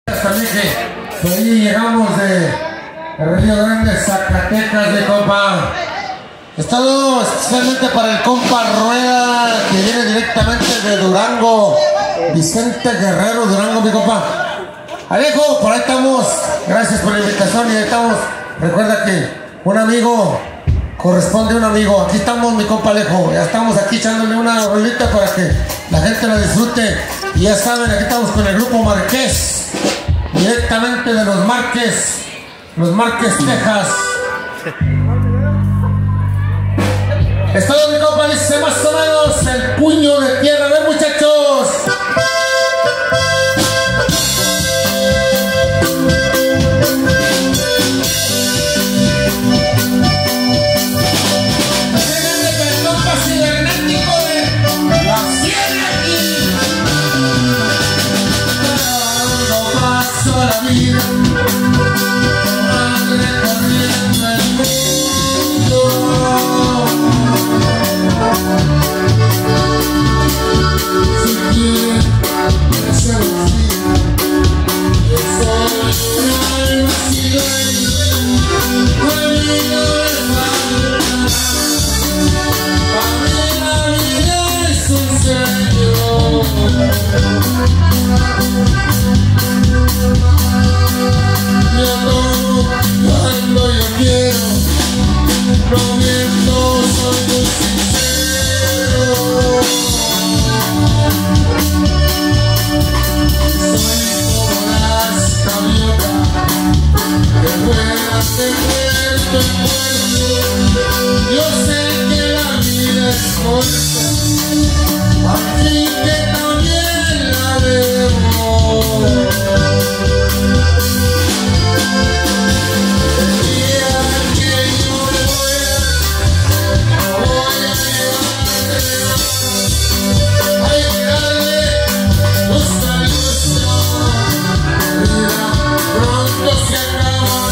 También que ahí llegamos de Río Grande, Zacatecas, de compa. Estado especialmente para el compa Rueda, que viene directamente de Durango. Vicente Guerrero, Durango, mi compa. Alejo, por ahí estamos. Gracias por la invitación y ahí estamos. Recuerda que un amigo corresponde a un amigo. Aquí estamos, mi compa Alejo. Ya estamos aquí echándole una rolita para que la gente la disfrute. Y ya saben, aquí estamos con el grupo Marqués, directamente de Los Márquez, Texas. Esto es mi compa, dice más o menos el puño de tierra. A ver, muchachos. Yo sé que la vida es corta, así que también la debo. El día que yo me voy a llevarle, hay que darle gusto, vida pronto se acaba.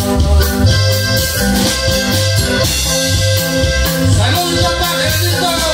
¡Salud, papá!